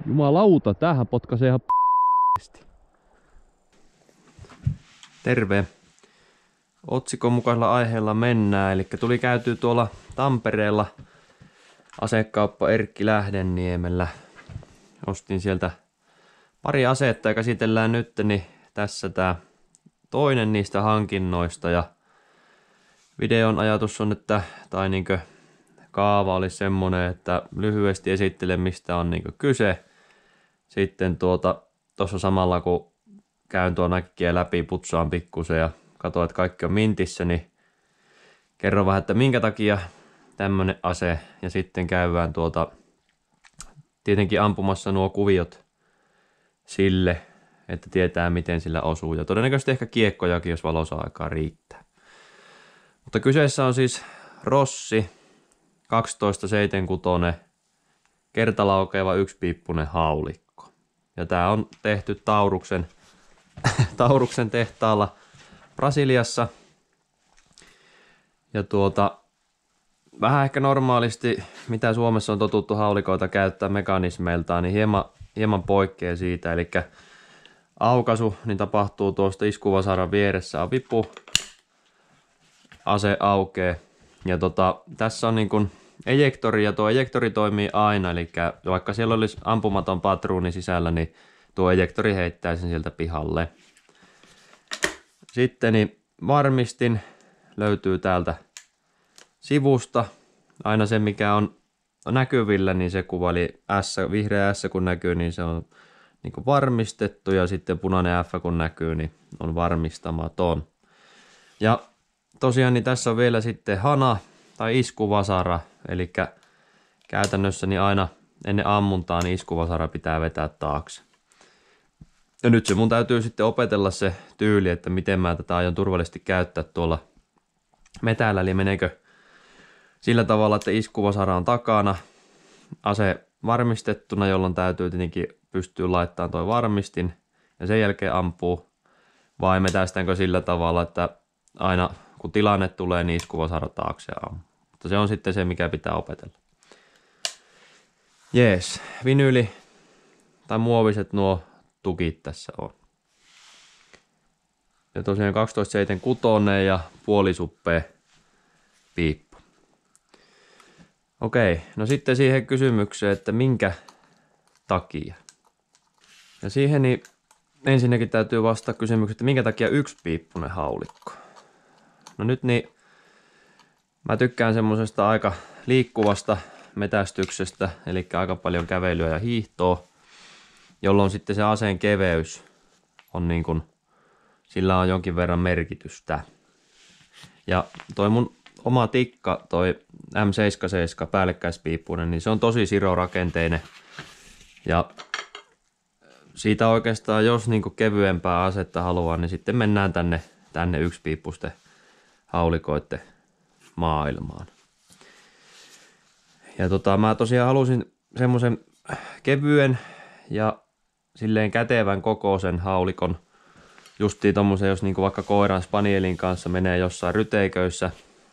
Jumalauta, tämähän potkaisee ihan p***sti. Terve. Otsikon mukaisella aiheella mennään, eli tuli käytyä tuolla Tampereella asekauppa Erkki Lähdenniemellä. Ostin sieltä pari asetta ja käsitellään nyt, niin tässä tää toinen niistä hankinnoista. Ja videon ajatus on, että tai niinkö kaava olisi semmonen, että lyhyesti esittelen mistä on niinkö kyse. Sitten tuossa samalla kun käyn tuon näkkiä läpi, putsaan pikkusen ja katson, että kaikki on mintissä, niin kerron vähän, että minkä takia tämmönen ase, ja sitten käydään tietenkin ampumassa nuo kuviot sille, että tietää miten sillä osuu, ja todennäköisesti ehkä kiekkojakin, jos valossa-aikaa riittää. Mutta kyseessä on siis Rossi 1276 kertalaukeava yksipiippunen haulikko. Ja tää on tehty Tauruksen tehtaalla Brasiliassa. Ja vähän ehkä normaalisti, mitä Suomessa on totuttu haulikoita käyttää mekanismeiltaan, niin hieman poikkeaa siitä. Eli aukaisu niin tapahtuu tuosta iskuvasaran vieressä on vipu, ase aukeaa. Ja tässä on niin kuin ejektori, ja tuo ejektori toimii aina, eli vaikka siellä olisi ampumaton patruuni sisällä, niin tuo ejektori heittää sen sieltä pihalle. Sitten niin varmistin löytyy täältä sivusta. Aina se mikä on näkyvillä, niin se kuva, eli vihreä S kun näkyy, niin se on niin kuin varmistettu, ja sitten punainen F kun näkyy, niin on varmistamaton. Ja tosiaan niin tässä on vielä sitten hana tai iskuvasara, eli käytännössä niin aina ennen ammuntaa niin iskuvasara pitää vetää taakse. Ja nyt se mun täytyy sitten opetella se tyyli, että miten mä tätä aion turvallisesti käyttää tuolla metällä, eli meneekö sillä tavalla, että iskuvasara on takana, ase varmistettuna, jolloin täytyy tietenkin pystyä laittamaan toi varmistin ja sen jälkeen ampuu, vai metästäänkö sillä tavalla, että aina kun tilanne tulee, niin iskuvasara taakse ja ampuu. Mutta se on sitten se, mikä pitää opetella. Jees, vinyyli tai muoviset nuo tukit tässä on. Ja tosiaan 1276 ja puolisuppea piippu. Okei, no sitten siihen kysymykseen, että minkä takia. Ja siihen niin ensinnäkin täytyy vastata kysymykseen, että minkä takia yksipiippunen haulikko. No nyt niin mä tykkään semmosesta aika liikkuvasta metästyksestä, eli aika paljon kävelyä ja hiihtoa, jolloin sitten se aseen keveys on niin kuin, sillä on jonkin verran merkitystä. Ja toi mun oma tikka, toi M77 päällekkäispiippunen, niin se on tosi sirorakenteinen. Ja siitä oikeastaan, jos niin kuin kevyempää asetta haluaa, niin sitten mennään tänne yksipiippusten haulikoitten maailmaan. Ja mä tosiaan halusin semmoisen kevyen ja silleen kätevän kokoisen haulikon. Justiin tommosen, jos niinku vaikka koiran spanielin kanssa menee jossain ryteiköissä.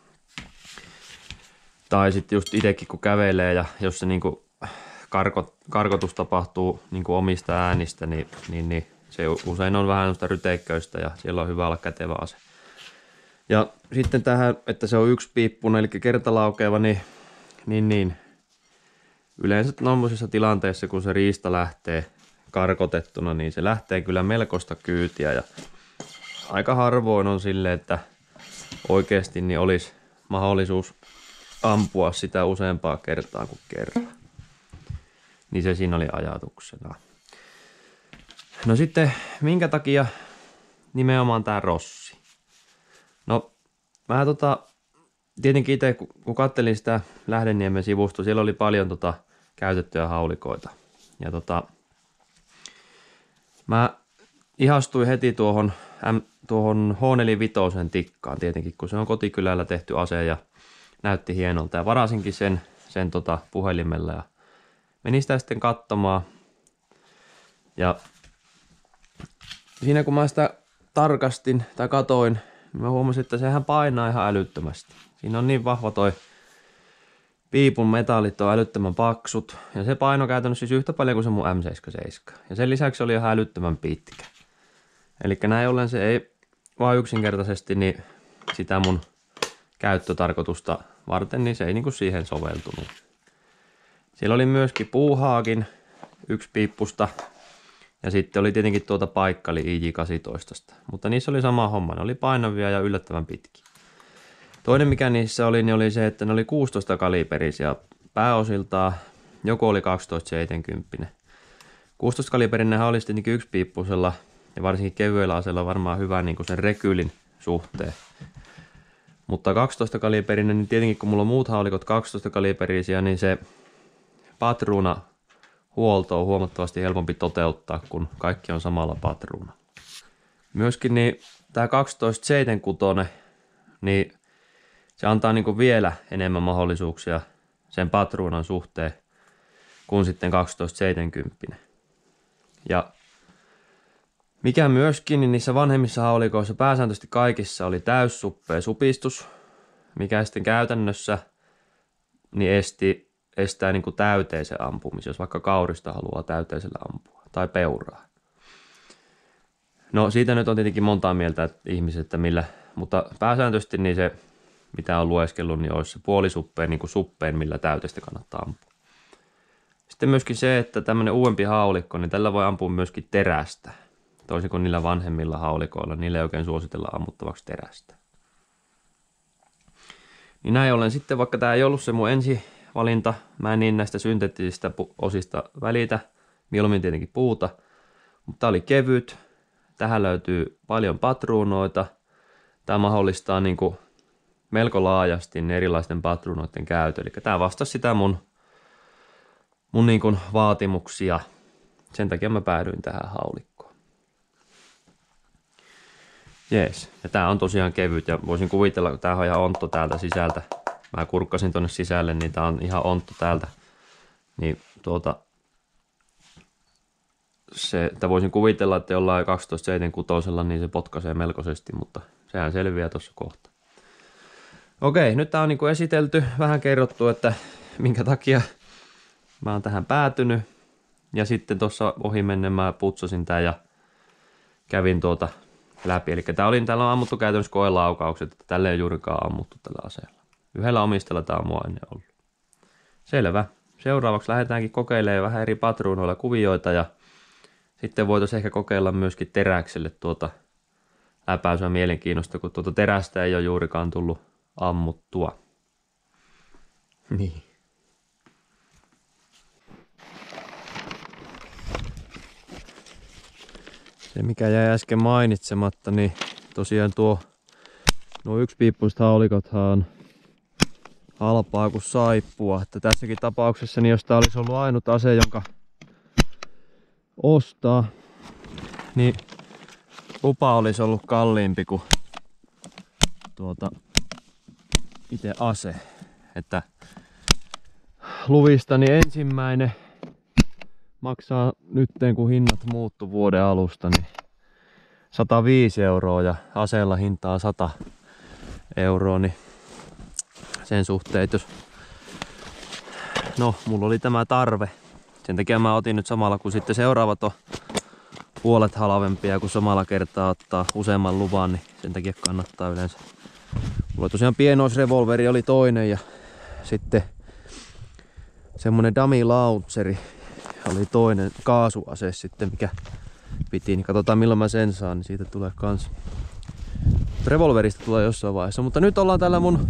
Tai sitten just itekin kun kävelee ja jos se niinku karkotus tapahtuu niinku omista äänistä, niin se usein on vähän semmoista ryteikköistä ja siellä on hyvä olla kätevä ase. Ja sitten tähän, että se on yksipiippunen, eli kertalaukeava, niin yleensä tuollaisessa tilanteessa, kun se riista lähtee karkotettuna, niin se lähtee kyllä melkoista kyytiä. Ja aika harvoin on silleen, että oikeasti niin olisi mahdollisuus ampua sitä useampaa kertaa kuin kerran. Niin se siinä oli ajatuksena. No sitten, minkä takia nimenomaan tää Rossi? No, mä tietenkin itse, kun kattelin sitä Lähdenniemen sivusta, siellä oli paljon käytettyjä haulikoita. Ja mä ihastuin heti tuohon H45 tikkaan tietenkin, kun se on kotikylällä tehty ase ja näytti hienolta. Ja varasinkin sen puhelimella ja menin sitä sitten katsomaan. Ja siinä kun mä sitä tarkastin tai katoin, niin mä huomasin, että sehän painaa ihan älyttömästi. Siinä on niin vahva toi piipun metallit on älyttömän paksut. Ja se paino käytännössä siis yhtä paljon kuin se mun M77. Ja sen lisäksi oli ihan älyttömän pitkä. Eli näin ollen se ei vaan yksinkertaisesti niin sitä mun käyttötarkoitusta varten, niin se ei niinku siihen soveltunut. Siellä oli myöskin puuhaakin yksi piippusta. Ja sitten oli tietenkin tuota paikkali IJ18. Mutta niissä oli sama homma. Ne oli painavia ja yllättävän pitkiä. Toinen mikä niissä oli, niin oli se, että ne oli 16 kaliberisia pääosiltaan. Joku oli 12-70. 16 kaliberinen olisi tietenkin yksipiippusella ja varsinkin kevyellä aseella varmaan hyvä niin kuin sen rekylin suhteen. Mutta 12 kaliberinen, niin tietenkin kun mulla on muut haulikot 12 kaliberisia, niin se patruuna huolto on huomattavasti helpompi toteuttaa, kun kaikki on samalla patruunalla. Myöskin niin tämä 12-76, niin se antaa niin kuin vielä enemmän mahdollisuuksia sen patruunan suhteen kuin sitten 12-70. Ja mikä myöskin, niin niissä vanhemmissa haulikoissa pääsääntöisesti kaikissa oli täyssuppea supistus, mikä sitten käytännössä niin estää niin kuin täyteisen ampumisen, jos vaikka kaurista haluaa täyteisellä ampua, tai peuraa. No siitä nyt on tietenkin montaa mieltä ihmiset, että millä, mutta pääsääntöisesti niin se, mitä on lueskellut, niin olisi se puolisuppeen, niin kuin suppeen, millä täyteistä kannattaa ampua. Sitten myöskin se, että tämmöinen uudempi haulikko, niin tällä voi ampua myöskin terästä. Toisin kuin niillä vanhemmilla haulikoilla, niillä ei oikein suositella ammuttavaksi terästä. Niin näin ollen sitten, vaikka tämä ei ollut se mun ensivalinta, mä en niin näistä synteettisistä osista välitä, mieluummin tietenkin puuta, mutta tämä oli kevyt, tähän löytyy paljon patruunoita, tämä mahdollistaa niin kuin melko laajasti erilaisten patruunoiden käytön, eli tämä vastasi sitä mun niin kuin vaatimuksia, sen takia mä päädyin tähän haulikkoon. Jees, ja tää on tosiaan kevyt ja voisin kuvitella, kun tää on ihan ontto täältä sisältä. Mä kurkkasin tonne sisälle, niin tää on ihan ontto täältä. Niin että voisin kuvitella, että jollain 12-76 niin se potkaisee melkoisesti, mutta sehän selviää tuossa kohta. Okei, nyt tää on niinku esitelty, vähän kerrottu, että minkä takia mä oon tähän päätynyt. Ja sitten tuossa ohimennen mä putsasin tää ja kävin läpi. Eli täällä on ammuttu käytännössä koelaukaukset, että tälle ei juurikaan ammuttu tällä aseella. Yhdellä omistajalla tämä on mua ennen ollut. Selvä. Seuraavaksi lähdetäänkin kokeilemaan vähän eri patruunoilla kuvioita ja sitten voitaisiin ehkä kokeilla myöskin teräkselle läpäisyä mielenkiinnosta, kun terästä ei ole juurikaan tullut ammuttua. Niin. Se mikä jäi äsken mainitsematta, niin tosiaan nuo yksipiippuiset haulikothan on halpaa kuin saippua. Että tässäkin tapauksessa, niin jos tää olisi ollut ainut ase, jonka ostaa, niin lupa olisi ollut kalliimpi kuin itse ase. Että luvista niin ensimmäinen maksaa nytten, kun hinnat muuttu vuoden alusta, niin 105 € ja aseella hintaa 100 €, niin sen suhteen, että jos mulla oli tämä tarve, sen takia mä otin nyt samalla, kun sitten seuraavat on puolet halvempia, kun samalla kertaa ottaa useamman luvan, niin sen takia kannattaa yleensä. Mulla tosiaan pienoisrevolveri oli toinen ja sitten semmonen dummy launcheri oli toinen kaasuase sitten, mikä piti, niin katsotaan milloin mä sen saan, niin siitä tulee kans. Revolverista tulee jossain vaiheessa, mutta nyt ollaan täällä mun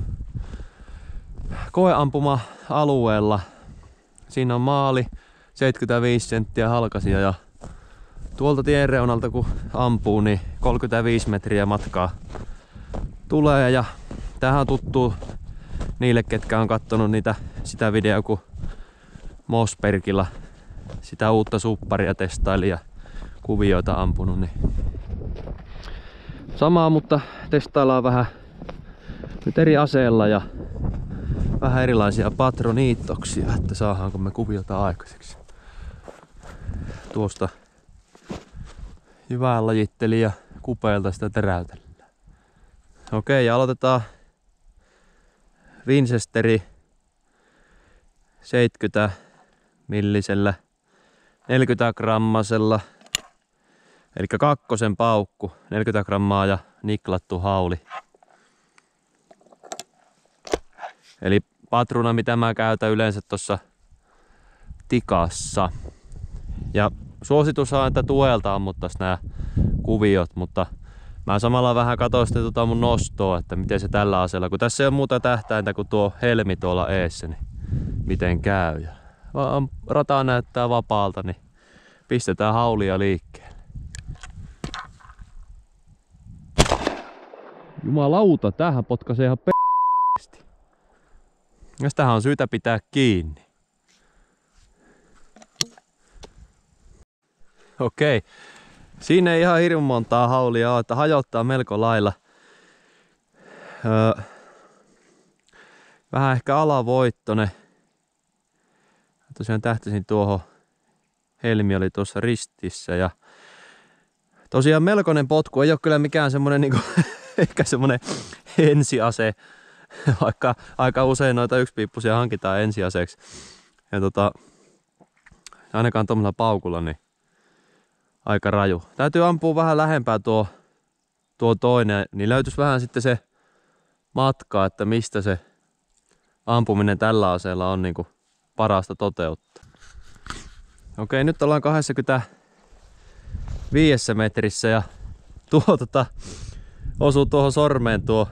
koeampuma-alueella. Siinä on maali, 75 senttiä halkasia ja tuolta tien reunalta kun ampuu, niin 35 metriä matkaa tulee ja tämähän on tuttu niille, ketkä on kattonut sitä videoa, kun Mossbergilla sitä uutta supparia testaili ja kuvioita ampunut, niin samaa, mutta testaillaan vähän nyt eri aseella ja vähän erilaisia patroniittoksia, että saadaanko me kuviota aikaiseksi. Tuosta hyvää lajitteli ja kupeelta sitä teräytellään. Okei, aloitetaan Winchesteri 70 millisellä 40 grammasella, eli kakkosen paukku, 40 grammaa ja niklattu hauli. Eli patruuna, mitä mä käytän yleensä tuossa tikassa. Ja suositus on, että tuelta ammuttais nää kuviot, mutta mä samalla vähän katsoin sitten mun nostoa, että miten se tällä aseella, kun tässä ei ole muuta tähtäintä kuin tuo helmi tuolla eessä, niin miten käy. Ja rata näyttää vapaalta, niin pistetään haulia liikkeelle. Jumalauta, tämähän potkaisee ihan p***sti. Ja tähän on syytä pitää kiinni. Okei. Siinä ei ihan hirveän montaa haulia ole, että hajottaa melko lailla. Vähän ehkä alavoittone. Tosiaan tähtäsin tuohon. Helmi oli tuossa ristissä ja tosiaan melkoinen potku. Ei ole kyllä mikään semmonen niinku ehkä semmonen ensiase, vaikka aika usein noita yksipiippusia hankitaan ensiaseeksi. Ja ainakaan tuommoisella paukulla niin aika raju. Täytyy ampua vähän lähempää tuo toinen, niin löytyisi vähän sitten se matka, että mistä se ampuminen tällä aseella on niinku parasta toteuttaa. Okei, nyt ollaan 25 metrissä ja osuu tuohon sormeen tuo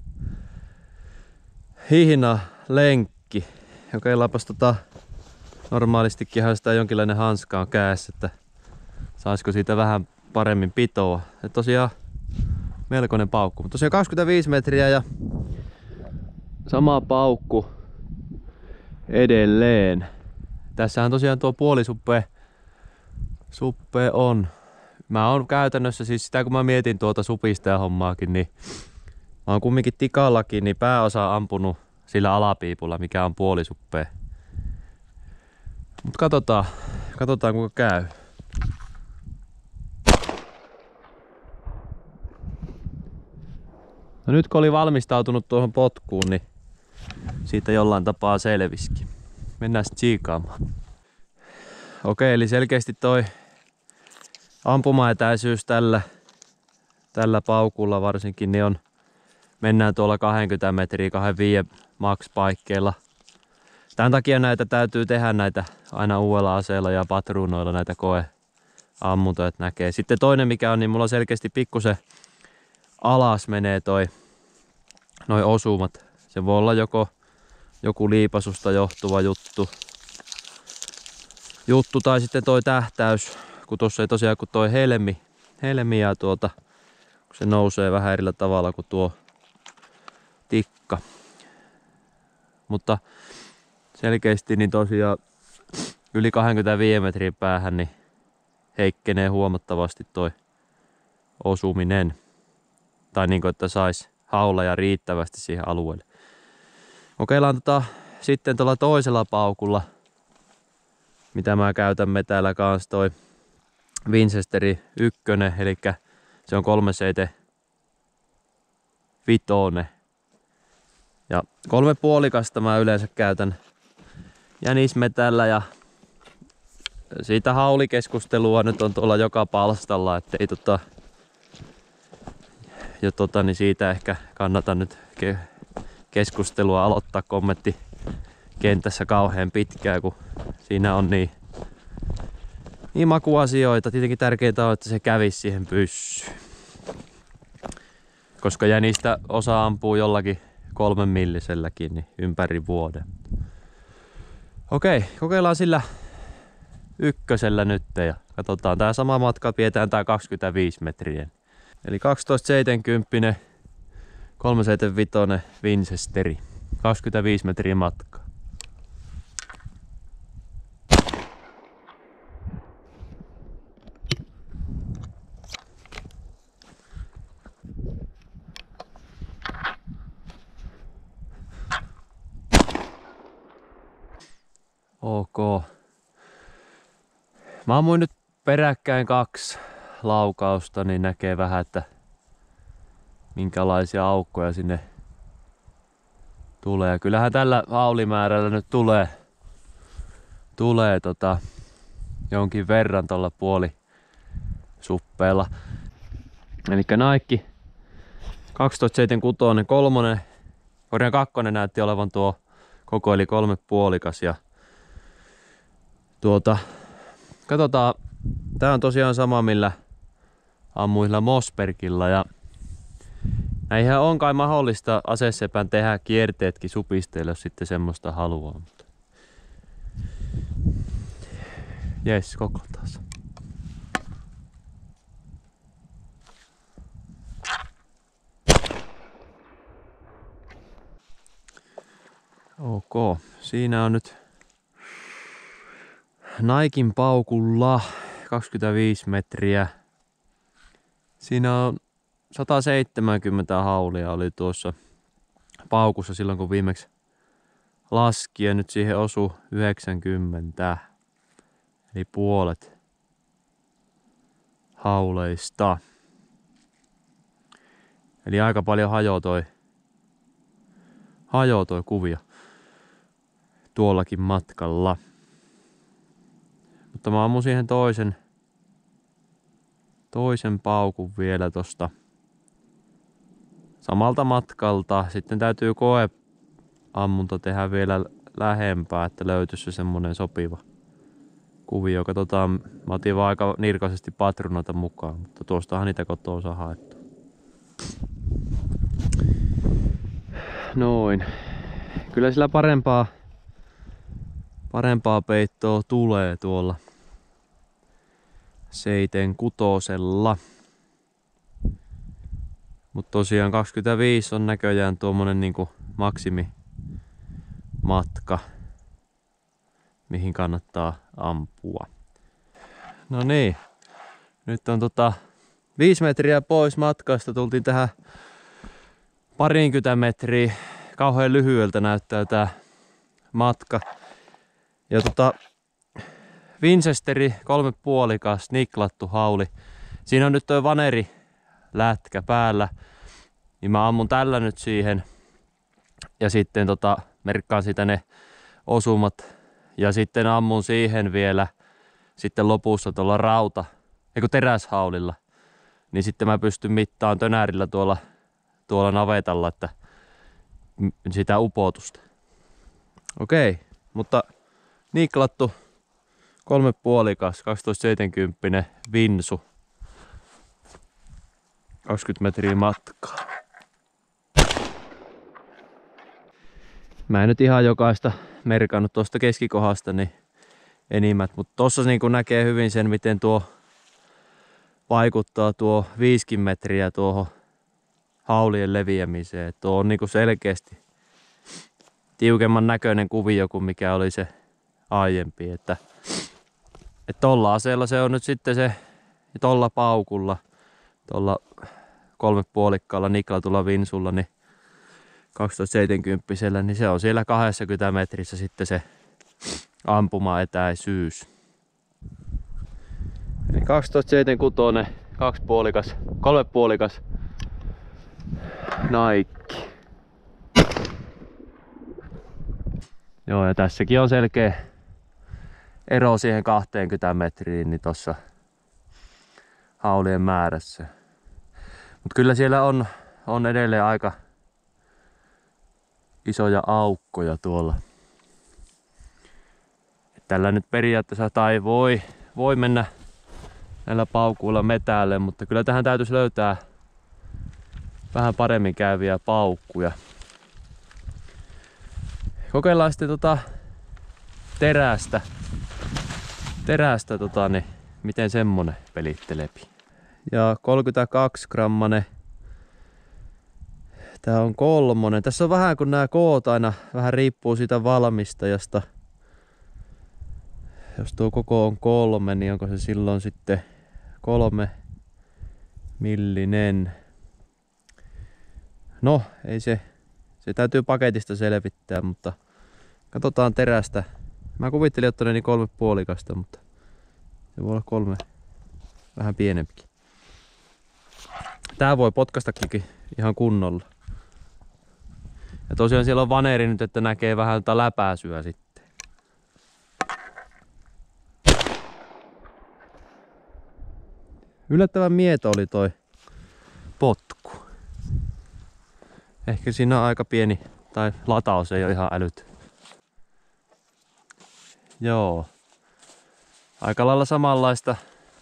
hihnalenkki. Kokeillaanpas normaalistikinhan sitä jonkinlainen hanska on kädessä, että saisiko siitä vähän paremmin pitoa. Ja tosiaan melkoinen paukku. Mutta tosiaan 25 metriä ja sama paukku edelleen. Tässähän tosiaan tuo puolisuppe on. Mä oon käytännössä siis sitä kun mä mietin tuota supista ja hommaakin, niin mä oon kumminkin tikallakin niin pääosa ampunut sillä alapiipulla, mikä on puolisuppe. Mut katsotaan kuinka käy. No nyt kun oli valmistautunut tuohon potkuun, niin siitä jollain tapaa selviskin. Mennään sitten tsiikaamaan. Okei, eli selkeästi toi ampumaetäisyys tällä paukulla varsinkin niin mennään tuolla 20 metriä 25 max-paikkeilla. Tämän takia näitä täytyy tehdä näitä aina uudella aseella ja patruunoilla näitä koeammuntoja, että näkee. Sitten toinen mikä on, niin mulla selkeästi pikkusen alas menee noi osumat. Se voi olla joku liipasusta johtuva juttu tai sitten toi tähtäys, kun tuossa ei tosiaan kun toi helmi ja kun se nousee vähän erillä tavalla kuin tuo tikka. Mutta selkeästi niin tosiaan yli 25 metrin päähän niin heikkenee huomattavasti toi osuminen. Tai niin kuin, että sais hauleja riittävästi siihen alueelle. Kokeillaan sitten tuolla toisella paukulla, mitä mä käytämme täällä kanssa toi Winchesteri 1, eli se on 375. Ja 3,5 mä yleensä käytän jänismetällä ja siitä haulikeskustelua nyt on tuolla joka palstalla, ettei niin siitä ehkä kannata nyt keskustelua aloittaa kommenttikentässä kauhean pitkään, kun siinä on niin makuasioita. Tietenkin tärkeintä on, että se kävisi siihen pyssyyn. Koska jänistä osa ampuu jollakin 3 milliselläkin niin ympäri vuoden. Okei, kokeillaan sillä 1 nyt ja katsotaan. Tää sama matka pidetään tää 25 metriä. Eli 12,70 375 Winchesteri. 25 metriä matkaa. Ok. Mä ammuin nyt peräkkäin 2 laukausta, niin näkee vähän, että minkälaisia aukkoja sinne tulee. Kyllähän tällä haulimäärällä nyt tulee jonkin verran tuolla puolisuppeella. Elikkä Nike 1276 kolmonen, korjaan kakkonen näytti olevan tuo koko eli 3,5 ja katsotaan, tää on tosiaan sama millä ammuilla Mossbergilla ja näinhän on kai mahdollista asesepän tehdä kierteetkin supisteille, jos sitten semmoista haluaa. Mutta jes, kokotaan. Ok, siinä on nyt Niken paukulla 25 metriä. Siinä on 170 haulia oli tuossa paukussa silloin kun viimeksi laski ja nyt siihen osui 90. Eli puolet hauleista. Eli aika paljon hajoo toi kuvio tuollakin matkalla. Mutta mä ammun siihen toisen paukun vielä tosta samalta matkalta. Sitten täytyy koeammunta tehdä vielä lähempää, että löytyisi se semmonen sopiva kuvio. Katsotaan, mä otin vaan aika nirkaisesti patrunoita mukaan, mutta tuostahan niitä kotoa saa haettua. Noin. Kyllä sillä parempaa peittoa tulee tuolla 7/6. Mutta tosiaan 25 on näköjään tuommoinen niinku maksimimatka, mihin kannattaa ampua. No niin, nyt on 5 metriä pois matkasta, tultiin tähän 20 metriä. Kauhean lyhyeltä näyttää tää matka. Ja Winchesteri 3,5 niklattu hauli. Siinä on nyt toi vaneri lätkä päällä. Niin mä ammun tällä nyt siihen. Ja sitten merkkaan siitä ne osumat. Ja sitten ammun siihen vielä sitten lopussa tuolla teräshaulilla. Niin sitten mä pystyn mittaan tönärillä tuolla navetalla, että sitä upotusta. Okei, mutta niklattu 3,5 1270 Vinsu. 20 metriä matkaa. Mä en nyt ihan jokaista merkannut tuosta keskikohdasta niin enimmät, mutta tossa niin kun näkee hyvin sen, miten tuo vaikuttaa tuo 5 metriä tuohon haulien leviämiseen. Tuo on niinku selkeästi tiukemman näköinen kuvio kuin mikä oli se aiempi. Että tolla aseella se on nyt sitten se, tolla paukulla, tolla 3,5 niklatulla Vinsulla, niin 1270, niin se on siellä 20 metrissä sitten se ampumaetäisyys. Eli 1276, 3,5 Nike. Joo, ja tässäkin on selkeä ero siihen 20 metriin niin tossa haulien määrässä. Mutta kyllä siellä on edelleen aika isoja aukkoja tuolla. Et tällä nyt periaatteessa tai voi mennä näillä paukuilla metälle, mutta kyllä tähän täytyisi löytää vähän paremmin käyviä paukkuja. Kokeillaan sitten terästä niin miten semmonen pelittelepi. Ja 32 grammanen. Tää on 3. Tässä on vähän kun nämä koot aina vähän riippuu siitä valmistajasta. Jos tuo koko on 3, niin onko se silloin sitten 3 millinen. No, ei se täytyy paketista selvittää, mutta katsotaan terästä. Mä kuvittelin ottaneeni 3,5, mutta se voi olla 3 vähän pienempikin. Tää voi potkastakin ihan kunnolla. Ja tosiaan siellä on vaneri nyt, että näkee vähän läpäisyä sitten. Yllättävän mieto oli toi potku. Ehkä siinä on aika pieni, tai lataus ei ole ihan älytön. Joo. Aika lailla samanlaista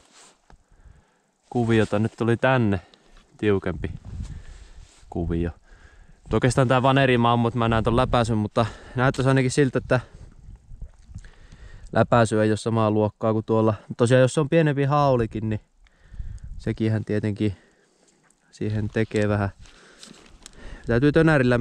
kuviota. Nyt tuli tänne tiukempi kuvio. Oikeastaan tää vanerimaa on, mutta mä näen ton läpäisyn, mutta näyttäisi ainakin siltä, että läpäisy ei ole samaa luokkaa kuin tuolla. Tosiaan jos se on pienempi haulikin, niin sekinhän tietenkin siihen tekee vähän. Täytyy tönärillä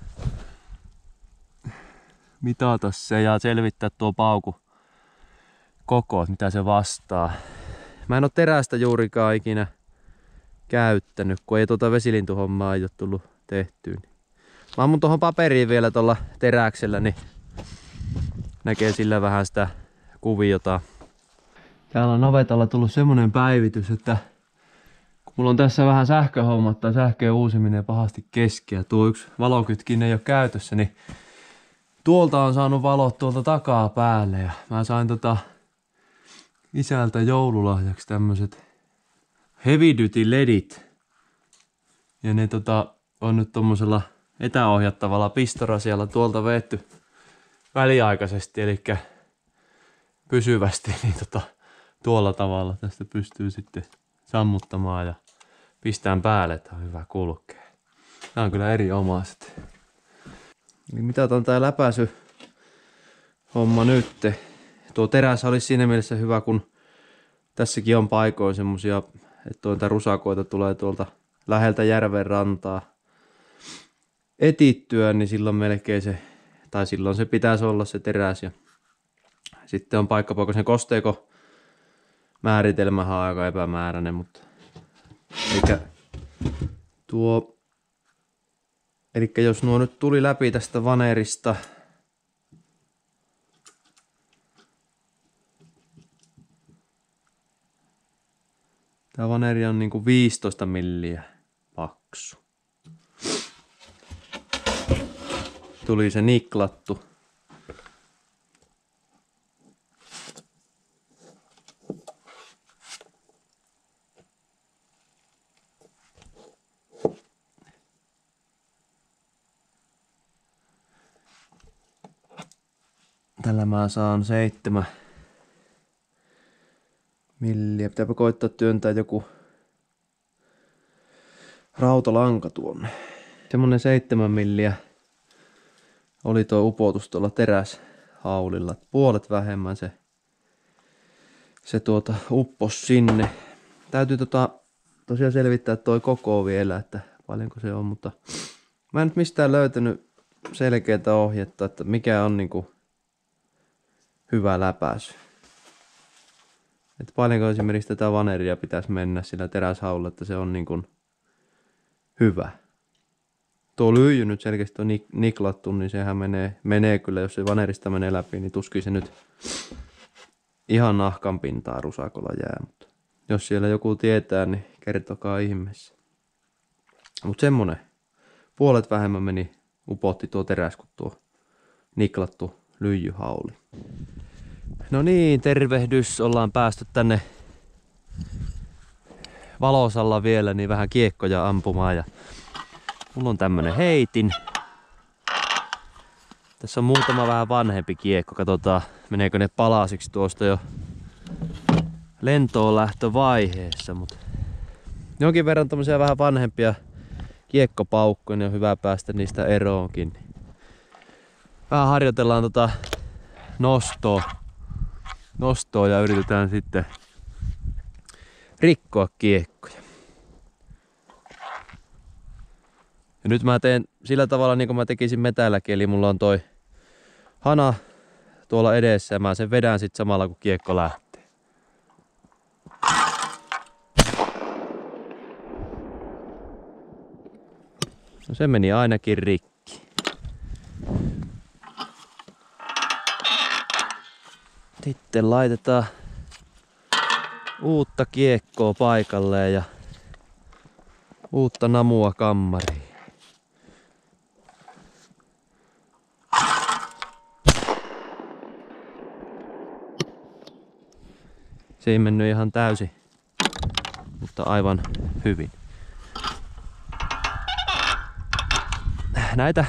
mitata se ja selvittää tuo pauku koko, mitä se vastaa. Mä en oo terästä juurikaan ikinä käyttänyt, kun ei tuota vesilintuhommaa ei ole tullut tehtyä. Mä ammun tuohon paperiin vielä tuolla teräksellä, niin näkee sillä vähän sitä kuviota. Täällä on navetalla tullut semmonen päivitys, että kun mulla on tässä vähän sähköhommat tai sähköjen uusiminen pahasti kesken ja tuo yksi valokytkin ei ole käytössä, niin tuolta on saanut valot tuolta takaa päälle ja mä sain isältä joululahjaksi tämmöset heavy duty ledit. Ja ne on nyt tommosella etäohjattavalla pistorasialla tuolta veetty väliaikaisesti, eli pysyvästi, niin tuolla tavalla tästä pystyy sitten sammuttamaan ja pistään päälle, että on hyvä kulkea. Tää on kyllä erinomaiset. Niin mitataan tää läpäisy homma nyt. Tuo teräs olisi siinä mielessä hyvä, kun tässäkin on paikoin semmosia, että tuota rusakoita tulee tuolta läheltä järven rantaa etittyä, niin silloin melkein se, tai silloin se pitäisi olla se teräs. Ja sitten on paikkapaikoisen kosteiko määritelmähän on aika epämääräinen, mutta elikkä jos nuo nyt tuli läpi tästä vanerista, tää vaneri on niinku 15 milliä paksu. Tuli se niklattu. Tällä mä saan 7 milliä. Pitääpä koittaa työntää joku rautalanka tuonne. Semmonen 7 milliä oli tuo upotus tuolla teräshaulilla. Puolet vähemmän se uppos sinne. Täytyy tosiaan selvittää toi koko vielä, että paljonko se on, mutta mä en nyt mistään löytänyt selkeää ohjetta, että mikä on niinku hyvä läpäisy. Että paljonko esimerkiksi tätä vaneria pitäisi mennä sillä teräshaulla, että se on niinku hyvä. Tuo lyijy nyt selkeästi on niklattu, niin sehän menee kyllä, jos se vanerista menee läpi, niin tuskin se nyt ihan nahkan pintaa rusakolla jää. Mutta jos siellä joku tietää, niin kertokaa ihmeessä. Mutta semmonen, puolet vähemmän upotti tuo teräs kuin tuo niklattu lyijyhauli. No niin, tervehdys. Ollaan päästy tänne Valosalla vielä, niin vähän kiekkoja ampumaan. Ja mulla on tämmönen heitin. Tässä on muutama vähän vanhempi kiekko. Katsotaan, meneekö ne palasiksi tuosta jo lentoon lähtövaiheessa. Mutta jonkin verran tämmöisiä vähän vanhempia kiekkopaukkoja, niin on hyvä päästä niistä eroonkin. Vähän harjoitellaan nostoa ja yritetään sitten rikkoa kiekkoja. Ja nyt mä teen sillä tavalla niin kuin mä tekisin metälläkin, eli mulla on toi hana tuolla edessä ja mä sen vedän sit samalla kun kiekko lähtee. No se meni ainakin rikki. Sitten laitetaan uutta kiekkoa paikalleen ja uutta namua kammariin. Se ei mennyt ihan täysin mutta aivan hyvin. Näitä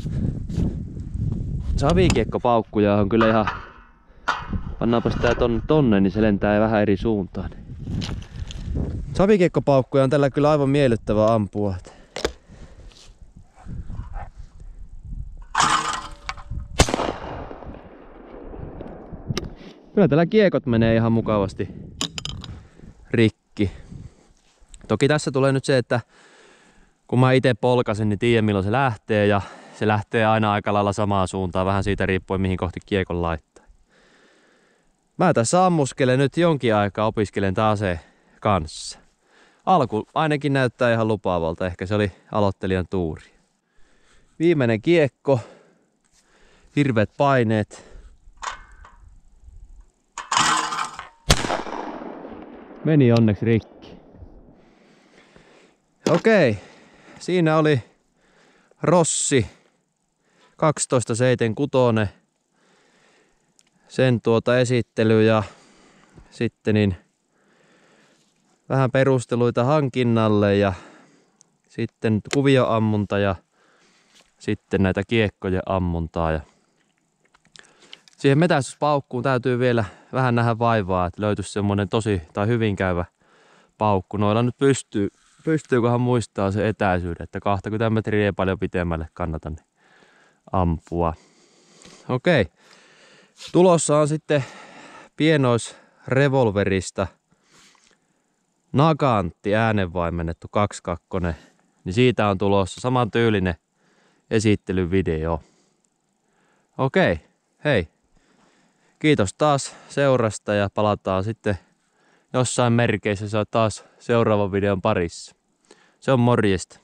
savikiekkopaukkuja on kyllä ihan... Pannaanpa sitä tonne, niin se lentää vähän eri suuntaan. Savikiekkopaukkuja on tällä kyllä aivan miellyttävä ampua. Kyllä tällä kiekot menee ihan mukavasti rikki. Toki tässä tulee nyt se, että kun mä itse polkasen, niin tiedän milloin se lähtee ja se lähtee aina aika lailla samaan suuntaan, vähän siitä riippuen mihin kohti kiekon laittaa. Mä tässä ammuskelen nyt jonkin aikaa, opiskelen taas kanssa. Alku ainakin näyttää ihan lupaavalta, ehkä se oli aloittelijan tuuri. Viimeinen kiekko, hirveät paineet. Meni onneksi rikki. Okei, siinä oli Rossi 1276. Sen esittely ja sitten niin vähän perusteluita hankinnalle ja sitten kuvioammunta ja sitten näitä kiekkojen ammuntaa. Ja siihen metästyspaukkuun täytyy vielä vähän nähdä vaivaa, että löytyisi semmonen tosi tai hyvin käyvä paukku. Noilla nyt pystyyköhän muistaa se etäisyyden, että 20 metriä ei paljon pitemmälle kannata niin ampua. Okei. Tulossa on sitten pienoisrevolverista Nagantti äänenvaimennettu 2.2. Niin siitä on tulossa saman tyylinen esittelyvideo. Okei, hei. Kiitos taas seurasta ja palataan sitten jossain merkeissä taas seuraavan videon parissa. Se on morjesta.